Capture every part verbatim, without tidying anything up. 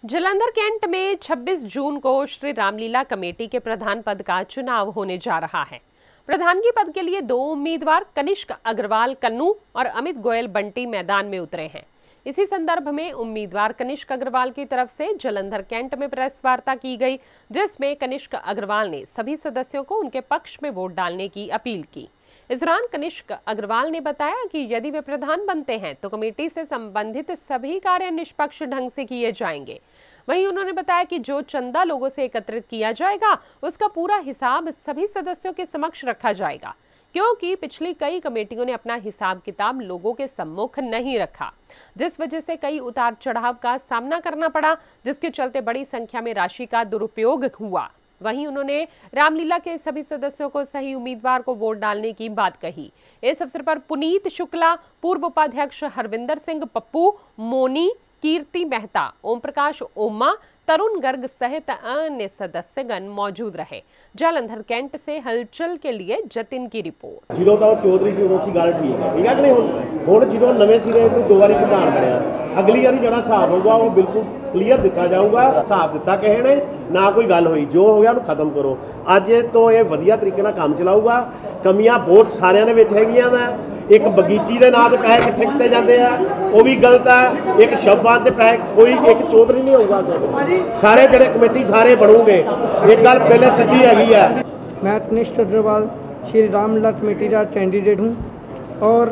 Jalandhar cantt में छब्बीस जून को श्री रामलीला कमेटी के प्रधान पद का चुनाव होने जा रहा है। प्रधानगी पद के लिए दो उम्मीदवार कनिष्क अग्रवाल कन्नू और अमित गोयल बंटी मैदान में उतरे हैं। इसी संदर्भ में उम्मीदवार कनिष्क अग्रवाल की तरफ से जालंधर कैंट में प्रेस वार्ता की गई, जिसमें कनिष्क अग्रवाल ने सभी सदस्यों को उनके पक्ष में वोट डालने की अपील की। इस दौरान कनिष्क अग्रवाल ने बताया कि यदि वे प्रधान बनते हैं तो कमेटी से संबंधित सभी कार्य निष्पक्ष ढंग से किए जाएंगे। वहीं उन्होंने बताया कि जो चंदा लोगों से एकत्रित किया जाएगा उसका पूरा हिसाब सभी सदस्यों के समक्ष रखा जाएगा, क्योंकि पिछली कई कमेटियों ने अपना हिसाब किताब लोगों के सम्मुख नहीं रखा, जिस वजह से कई उतार चढ़ाव का सामना करना पड़ा, जिसके चलते बड़ी संख्या में राशि का दुरुपयोग हुआ। वहीं उन्होंने रामलीला के सभी सदस्यों को सही उम्मीदवार को वोट डालने की बात कही। इस अवसर पर पुनीत शुक्ला, पूर्व उपाध्यक्ष हरविंदर सिंह पप्पू, मोनी, कीर्ति मेहता, ओम प्रकाश ओमा, तरुण गर्ग सहित अन्य सदस्यगण मौजूद रहे। जालंधर कैंट से हलचल के लिए जतिन की रिपोर्ट। जिरो तो चौधरी से उन्होंने गल ठीक है, ठीक है कि नहीं। हुण हुण जिरो नवे सिरे दो बारी प्रधान बनया, अगली बारी जो हिसाब होगा वो बिल्कुल क्लीयर दिता जाऊगा। हिसाब दिता किसी ने ना कोई गल हुई, जो हो गया उन्हें खत्म करो। अज तो ये वधिया तरीके नाल काम चलाऊगा। कमियां बहुत सारिਆਂ ਦੇ ਵਿੱਚ ਹੈਗੀਆਂ। मैं एक बगीची के नाम से पैसे इकट्ठे किए जाते हैं, वो भी गलत है। एक शब्दां से पैसे कोई एक चौधरी नहीं होगा, सारे जड़े कमेटी सारे बनोगे। एक गल पहले सीधी हैगी है। मैं कनिष्क अग्रवाल श्री रामलीला कमेटी का कैंडिडेट हूँ और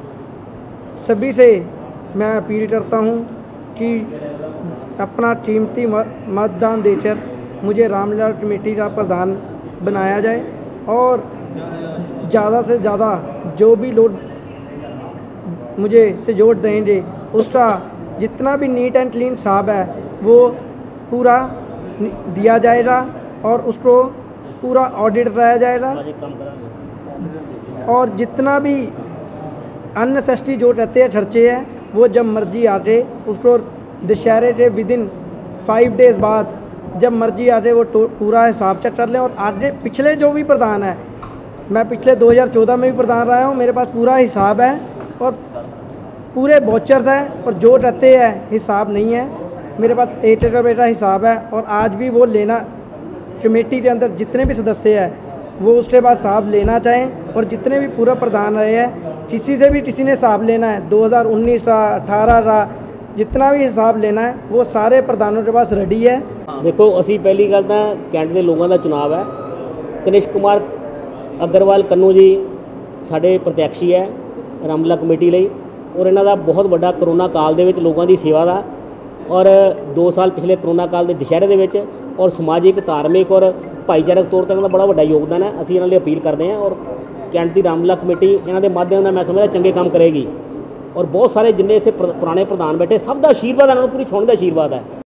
सभी से मैं अपील करता हूँ कि अपना कीमती मतदान देकर मुझे रामलीला कमेटी का प्रधान बनाया जाए और ज़्यादा से ज़्यादा जो भी लोग मुझे सहयोग देंगे उसका जितना भी नीट एंड क्लीन हिसाब है वो पूरा दिया जाएगा और उसको पूरा ऑडिट कराया जाएगा। और जितना भी अननेसेसरी जो रहते हैं खर्चे हैं वो जब मर्जी आके उसको दशहरे के विद इन फाइव डेज़ बाद जब मर्जी आके वो पूरा हिसाब चेक कर लें। और आगे पिछले जो भी प्रधान है, मैं पिछले दो हज़ार चौदह में भी प्रधान रहा हूँ, मेरे पास पूरा हिसाब है और पूरे वॉचर्स हैं। और जो रहते हैं हिसाब नहीं है, मेरे पास एट का बेटा हिसाब है। और आज भी वो लेना, कमेटी के अंदर जितने भी सदस्य हैं वो उसके बाद हिसाब लेना चाहें। और जितने भी पूरा प्रधान रहे हैं, किसी से भी किसी ने हिसाब लेना है, दो हज़ार उन्नीस का, अठारह का, जितना भी हिसाब लेना है वो सारे प्रधानों के पास रेडी है। देखो, असी पहली गल तो कैंट के लोगों का चुनाव है। कनिष्क कुमार अग्रवाल कन्नू जी साढ़े प्रत्यक्षी है रामलीला कमेटी लिए, और इन्हों का बहुत बड़ा करोना काल दे विच लोगों की सेवा का, और दो साल पिछले करोना काल के दशहरे दे विच और समाजिक, धार्मिक और भाईचारक तौर पर इन्हों का बड़ा बड़ा योगदान है। असीं इन्हां लई अपील करते हैं और कैंट की रामलीला कमेटी इन्हां दे माध्यम नाल मैं समझदा चंगे काम करेगी। और बहुत सारे जिन्ने इत्थे पुराने प्रधान बैठे सब का आशीर्वाद, इन्होंने पूरी छुण का आशीर्वाद है।